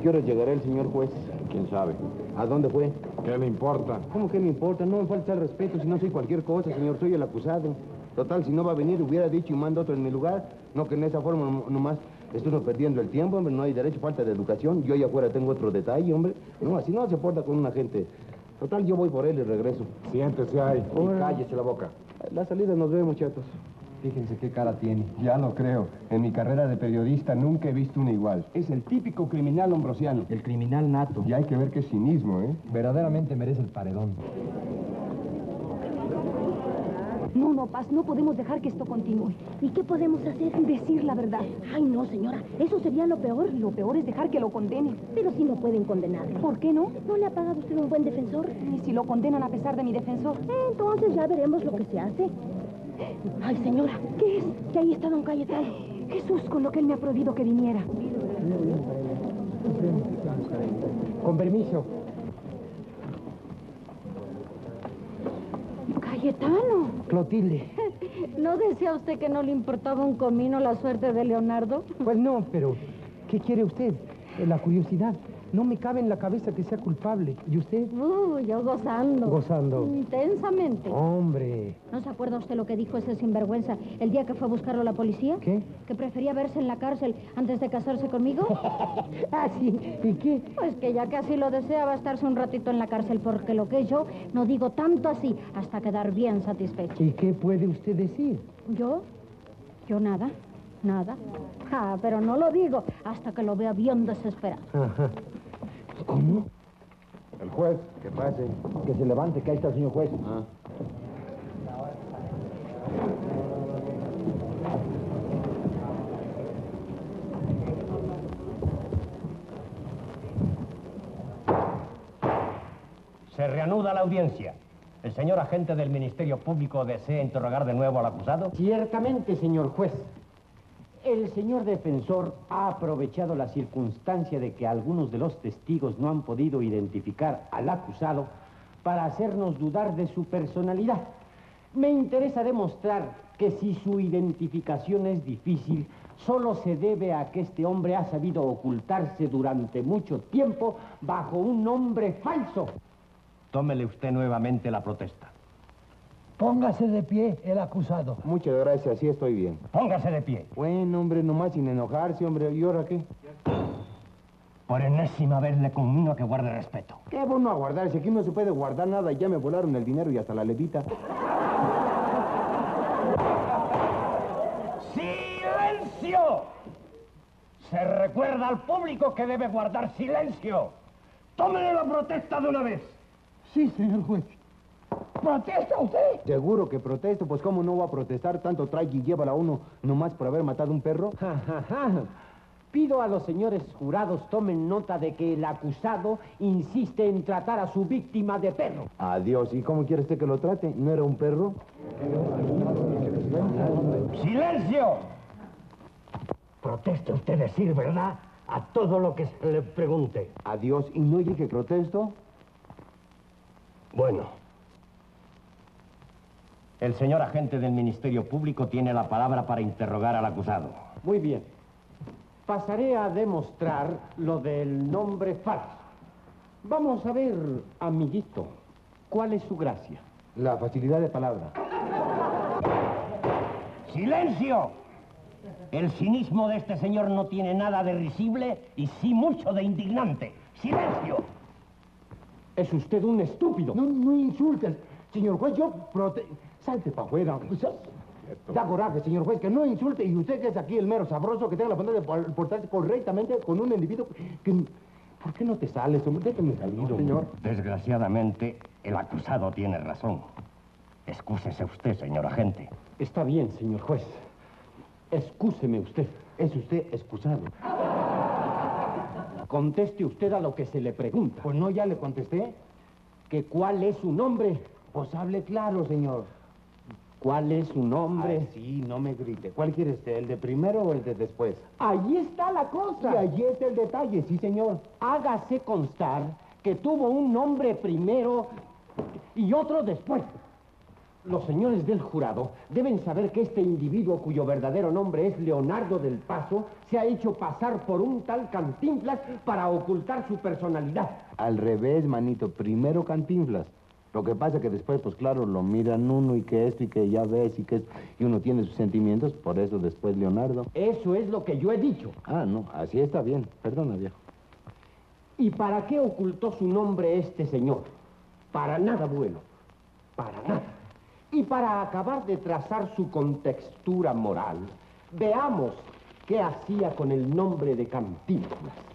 qué hora llegará el señor juez? ¿Quién sabe? ¿A dónde fue? ¿Qué le importa? ¿Cómo que me importa? No me falta el respeto si no soy cualquier cosa, señor. Soy el acusado. Total, si no va a venir, hubiera dicho y manda otro en mi lugar. No que en esa forma nomás estoy perdiendo el tiempo, hombre. No hay derecho, falta de educación. Yo allá afuera tengo otro detalle, hombre. No, así no se porta con una gente. Total, yo voy por él y regreso. Siéntese ahí y cállese la boca. La salida nos vemos, chatos. Fíjense qué cara tiene. Ya lo creo. En mi carrera de periodista nunca he visto una igual. Es el típico criminal hombrosiano. El criminal nato. Y hay que ver qué cinismo, ¿eh? Verdaderamente merece el paredón. No, Paz, no podemos dejar que esto continúe. ¿Y qué podemos hacer? Decir la verdad. Ay, no, señora. Eso sería lo peor. Lo peor es dejar que lo condenen. Pero si no pueden condenarlo. ¿Por qué no? ¿No le ha pagado usted un buen defensor? ¿Y si lo condenan a pesar de mi defensor? Entonces ya veremos lo que se hace. Ay, señora. ¿Qué es? Que ahí está don Cayetano. Jesús, con lo que él me ha prohibido que viniera. Con permiso. Cayetano. Clotilde. ¿No decía usted que no le importaba un comino la suerte de Leonardo? Pues no, pero ¿qué quiere usted? La curiosidad. No me cabe en la cabeza que sea culpable. ¿Y usted? Yo gozando. Gozando. Intensamente. Hombre. ¿No se acuerda usted lo que dijo ese sinvergüenza el día que fue a buscarlo la policía? ¿Qué? Que prefería verse en la cárcel antes de casarse conmigo. Ah, sí. ¿Y qué? Pues que ya que así lo deseaba estarse un ratito en la cárcel, porque lo que yo no digo tanto así hasta quedar bien satisfecho. ¿Y qué puede usted decir? ¿Yo? Yo nada. Nada. Pero no lo digo hasta que lo vea bien desesperado. Ajá. ¿Cómo? El juez. Que pase. Que se levante, que ahí está el señor juez. Ah. Se reanuda la audiencia. ¿El señor agente del Ministerio Público desea interrogar de nuevo al acusado? Ciertamente, señor juez. El señor defensor ha aprovechado la circunstancia de que algunos de los testigos no han podido identificar al acusado para hacernos dudar de su personalidad. Me interesa demostrar que si su identificación es difícil, solo se debe a que este hombre ha sabido ocultarse durante mucho tiempo bajo un nombre falso. Tómele usted nuevamente la protesta. Póngase de pie el acusado. Muchas gracias, sí estoy bien. Póngase de pie. Bueno, hombre, nomás sin enojarse, hombre. ¿Y ahora qué? Por enésima vez le conmino a que guarde respeto. Qué bueno aguardarse. Aquí no se puede guardar nada. Ya me volaron el dinero y hasta la levita. ¡Silencio! Se recuerda al público que debe guardar silencio. ¡Tómele la protesta de una vez! Sí, señor juez. ¿Protesta usted? Seguro que protesto. Pues cómo no va a protestar. Tanto trae y llévala a uno nomás por haber matado a un perro. Pido a los señores jurados tomen nota de que el acusado insiste en tratar a su víctima de perro. Adiós. ¿Y cómo quiere usted que lo trate? ¿No era un perro? ¡Silencio! Proteste usted decir verdad a todo lo que se le pregunte. Adiós. ¿Y no oye que protesto? Bueno. El señor agente del Ministerio Público tiene la palabra para interrogar al acusado. Muy bien. Pasaré a demostrar lo del nombre falso. Vamos a ver, amiguito, ¿cuál es su gracia? La facilidad de palabra. ¡Silencio! El cinismo de este señor no tiene nada de risible y sí mucho de indignante. ¡Silencio! Es usted un estúpido. No insultes, señor juez. Salte para afuera. Da coraje, señor juez, que no insulte. Y usted que es aquí el mero sabroso, que tenga la bondad de portarse correctamente con un individuo que... ¿Por qué no te sales, hombre? Déjame salir, No, señor. Desgraciadamente, el acusado tiene razón. Excúsese usted, señor agente. Está bien, señor juez. Excúseme usted. Es usted excusado. Conteste usted a lo que se le pregunta. Pues no, ya le contesté. ¿Que cuál es su nombre? Pues hable claro, señor. ¿Cuál es su nombre? Ay, sí, no me grite. ¿Cuál quiere usted, el de primero o el de después? Allí está la cosa. Y allí está el detalle, sí, señor. Hágase constar que tuvo un nombre primero y otro después. Los señores del jurado deben saber que este individuo, cuyo verdadero nombre es Leonardo del Paso, se ha hecho pasar por un tal Cantinflas para ocultar su personalidad. Al revés, manito. Primero Cantinflas. Lo que pasa es que después, pues claro, lo miran uno y que esto y que ya ves y que esto, y uno tiene sus sentimientos, por eso después Leonardo. Eso es lo que yo he dicho. Ah, no, así está bien. Perdona, viejo. ¿Y para qué ocultó su nombre este señor? Para nada bueno. Para nada. Y para acabar de trazar su contextura moral, veamos qué hacía con el nombre de Cantinflas.